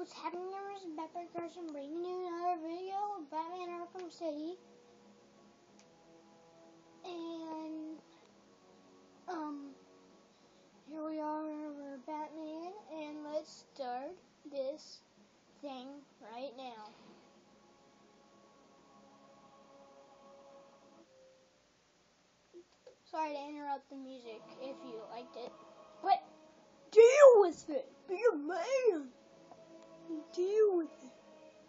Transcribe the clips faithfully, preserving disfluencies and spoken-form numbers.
what's happening, gamers? Batman Carson bringing you another video of Batman Arkham City. And, um, here we are, we're Batman, and let's start this thing right now. Sorry to interrupt the music if you liked it, but deal with it! Be a man! Deal with it.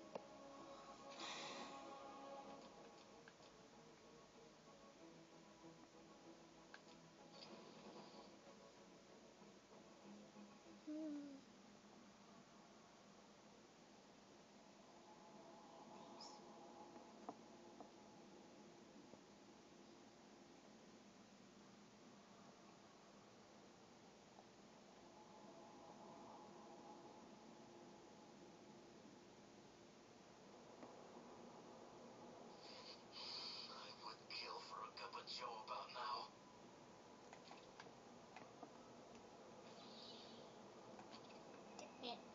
Hmm. Joe about now. Damn it.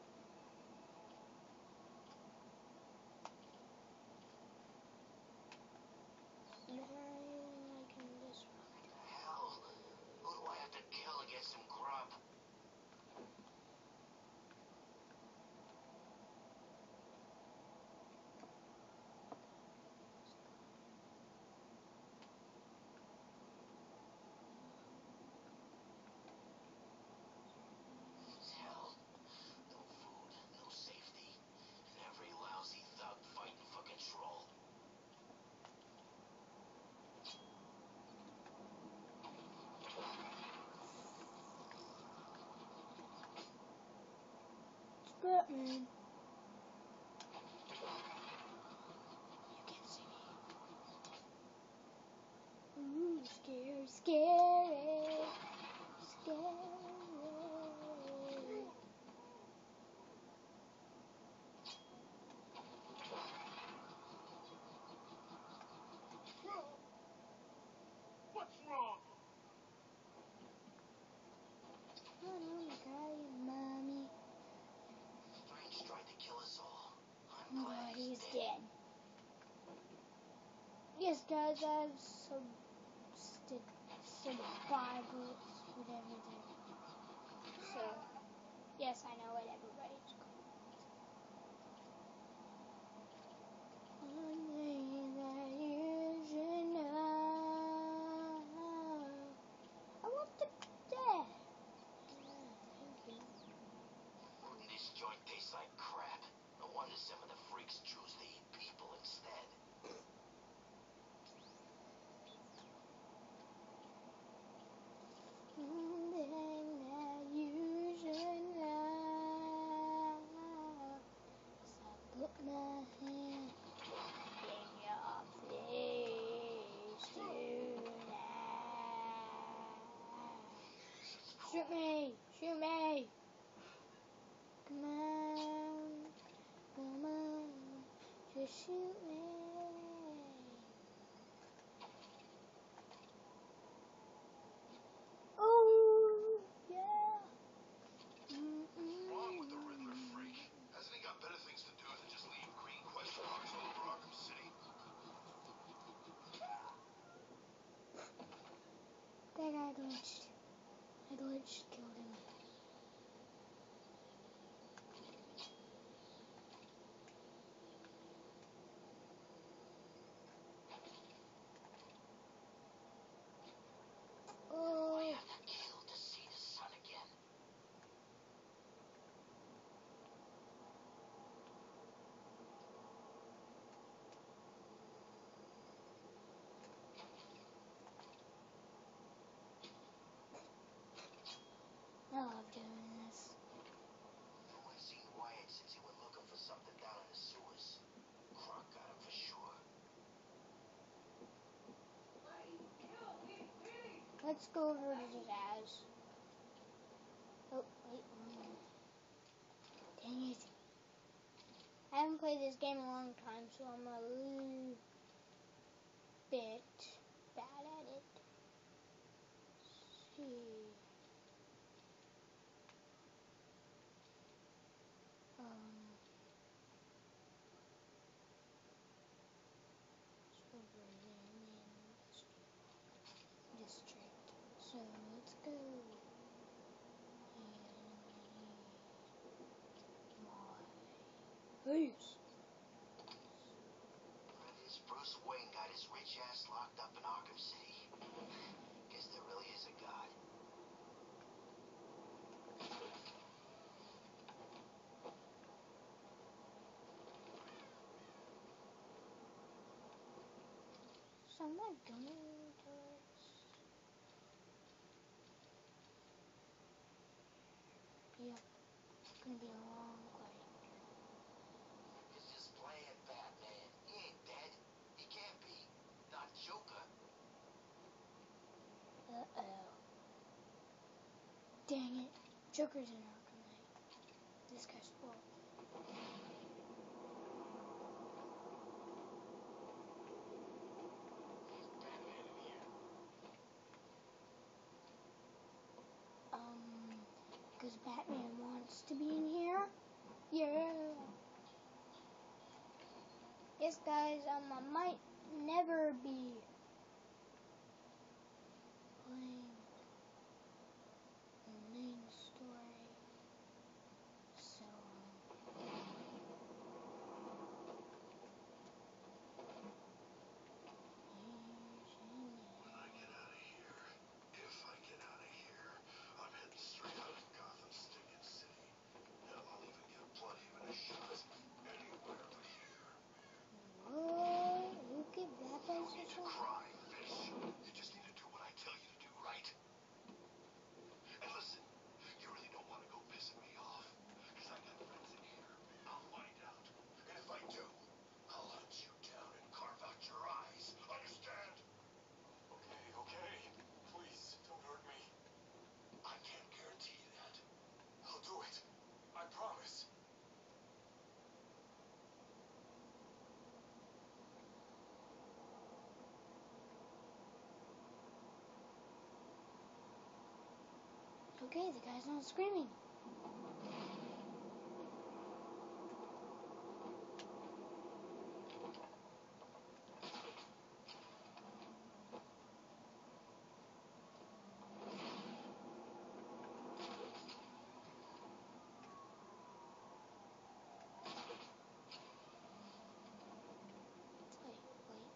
Is there anything I can disrupt? Hell, who do I have to kill to get some grub? Batman. You can't see me. Ooh, scary, scary, scary. What's wrong? Oh no, I'm crying, mommy. Strange tried to kill us all. I'm Oh, glad he's dead. dead. Yes, guys, I have some st survivors with everything. So, yes, I know what everybody's called. One thing that you should know. I want the dead. Yeah, thank you. This joint tastes like crap. No wonder some of the freaks choose to eat people instead. One thing that you should know is I put my hand in your face tonight. Shoot me! Shoot me! Come on, come on, just shoot me. Oh, yeah. What's wrong with the Riddler freak? Hasn't he got better things to do than just leave green question marks all over Arkham City? That guy glitched. I glitched, killed him. Oh. I have to kill to see the sun again. I love doing this. Who has seen Wyatt since he went looking for something down in the sewers? Croc got him for sure. Let's go over to Zaz. Oh, wait, one more. Dang it. I haven't played this game in a long time, so I'm a little bit bad at it. Let's see. Oh, face. This Bruce Wayne got his rich ass locked up in Arkham City. Guess there really is a God. So I'm not going to this. Yep, it's gonna be a long fight. It's just playing Batman. He ain't dead. He can't be. Not Joker. Uh-oh. Dang it. Joker's in Arkham Knight. This guy's full. Batman in here. Um, because Batman wants to be in here? Yeah. Yes, guys, um, I might never be playing the main story. So, When I get out of here, if I get out of here, I'm heading straight out of Gotham Stinking City. Hell, I'll even give Blood even a shot. Anywhere but here. what? You give that You place don't a need to shot? cry, Fish. You just need to do what I tell you to do, right? And listen, you really don't want to go pissing me off. Because I got friends in here. I'll find out. And if I do, I'll hunt you down and carve out your eyes. Understand? Okay, okay. Please, don't hurt me. I can't guarantee you that. I'll do it. I promise. Okay, the guy's not screaming. Wait, wait.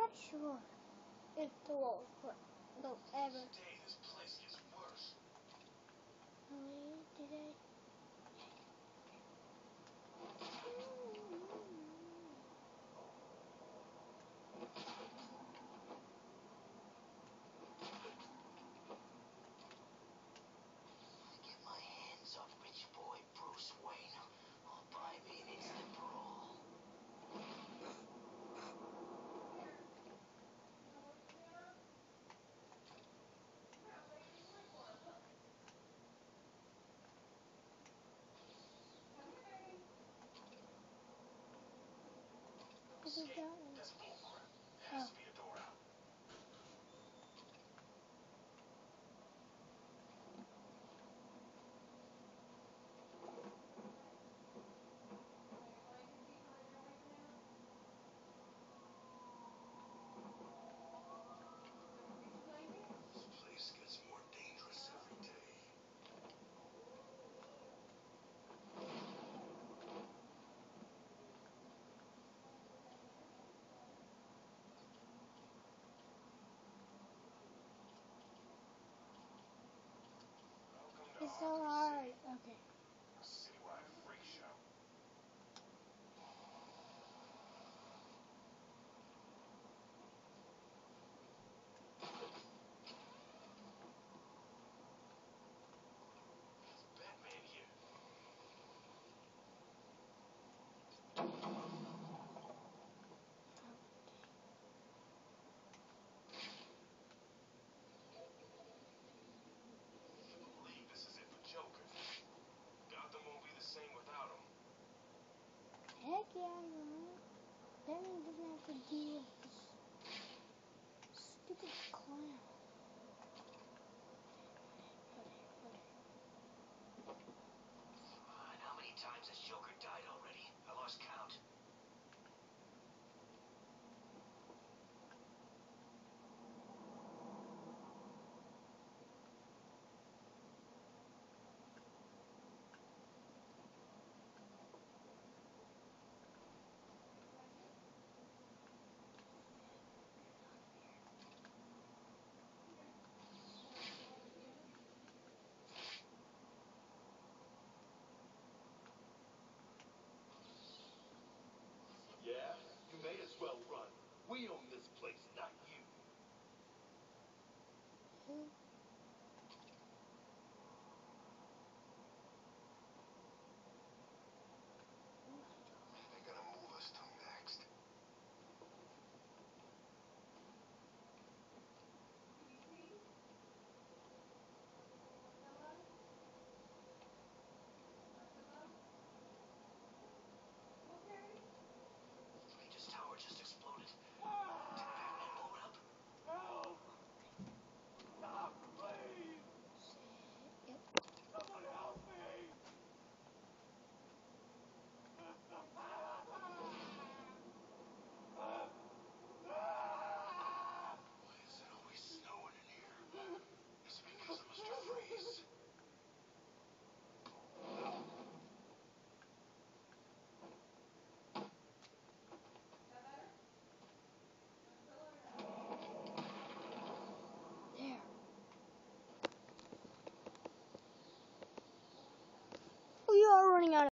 not sure if the walls will go ever. Today this place gets worse. Really? Did I? Get my hands up, rich boy Bruce Wayne. I'll buy me an instant parole. What is that one? That's bullcrap. There has to be a door out. This place gets more dangerous every day. Welcome to It's so Arkham hard. City, Okay. a citywide freak show. It's Batman here. I believe this is it for Joker. Gotham won't be the same without him. Heck yeah, I know. Batman doesn't have to deal with this stupid clown. And how many times has Joker died already? I lost count. Yeah, you may as well run. We own this place, not you. Who? They're gonna move us to next. The Regis Tower just exploded. Did Batman blow it up? Help! Stop, please! Yep. Somebody help me! Why is it always snowing in here? Is it because of Mister Freeze? There. We are running out.